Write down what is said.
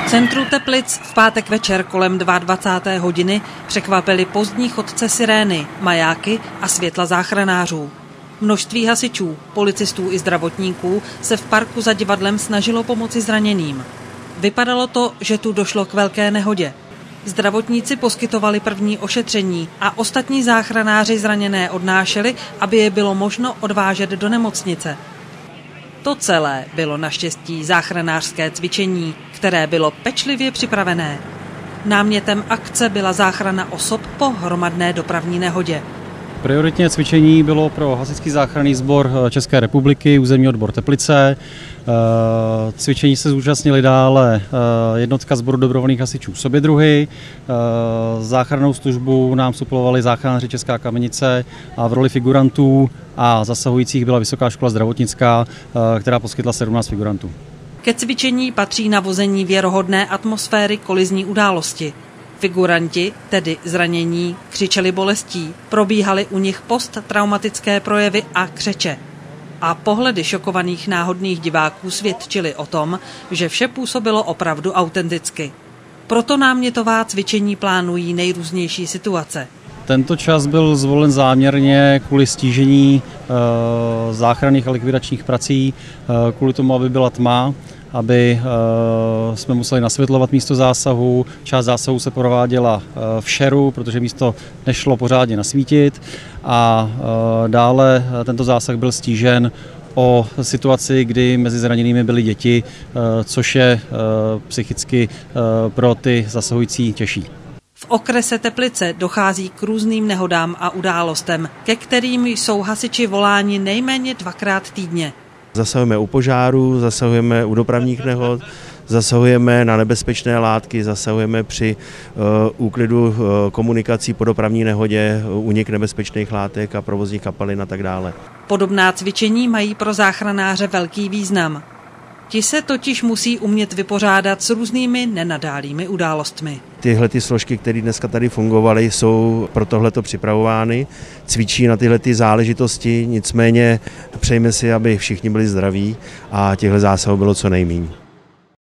centru Teplic v pátek večer kolem 22. hodiny překvapili pozdní chodce sirény, majáky a světla záchranářů. Množství hasičů, policistů i zdravotníků se v parku za divadlem snažilo pomoci zraněným. Vypadalo to, že tu došlo k velké nehodě. Zdravotníci poskytovali první ošetření a ostatní záchranáři zraněné odnášeli, aby je bylo možno odvážet do nemocnice. To celé bylo naštěstí záchranářské cvičení, které bylo pečlivě připravené. Námětem akce byla záchrana osob po hromadné dopravní nehodě. Prioritně cvičení bylo pro Hasičský záchranný sbor České republiky, územní odbor Teplice. Cvičení se zúčastnili dále jednotka sboru dobrovolných hasičů Sobědruhy. Záchrannou službu nám suplovali záchranáři Česká Kamenice a v roli figurantů a zasahujících byla Vysoká škola zdravotnická, která poskytla 17 figurantů. Ke cvičení patří navození věrohodné atmosféry kolizní události. Figuranti, tedy zranění, křičeli bolestí, probíhaly u nich posttraumatické projevy a křeče. A pohledy šokovaných náhodných diváků svědčily o tom, že vše působilo opravdu autenticky. Proto námětová cvičení plánují nejrůznější situace. Tento čas byl zvolen záměrně kvůli stížení záchranných a likvidačních prací, kvůli tomu, aby byla tma, aby jsme museli nasvětlovat místo zásahu. Část zásahu se prováděla v šeru, protože místo nešlo pořádně nasvítit. A dále tento zásah byl stížen o situaci, kdy mezi zraněnými byly děti, což je psychicky pro ty zasahující těžší. V okrese Teplice dochází k různým nehodám a událostem, ke kterým jsou hasiči voláni nejméně 2krát týdně. Zasahujeme u požáru, zasahujeme u dopravních nehod, zasahujeme na nebezpečné látky, zasahujeme při úklidu komunikací po dopravní nehodě, únik nebezpečných látek a provozních kapalin a tak dále. Podobná cvičení mají pro záchranáře velký význam. Ti se totiž musí umět vypořádat s různými nenadálými událostmi. Tyhle složky, které dneska tady fungovaly, jsou pro tohleto připravovány, cvičí na tyhle záležitosti, nicméně přejme si, aby všichni byli zdraví a těchto zásahů bylo co nejméně.